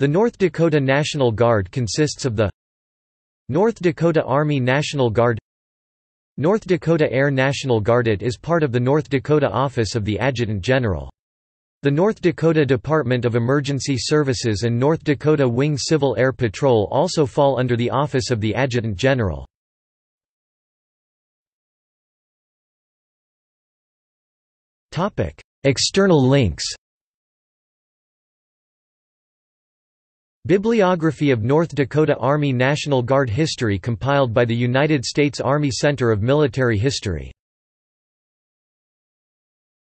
The North Dakota National Guard consists of the North Dakota Army National Guard, North Dakota Air National Guard. It is part of the North Dakota Office of the Adjutant General. The North Dakota Department of Emergency Services and North Dakota Wing Civil Air Patrol also fall under the Office of the Adjutant General. External links. Bibliography of North Dakota Army National Guard history compiled by the United States Army Center of Military History.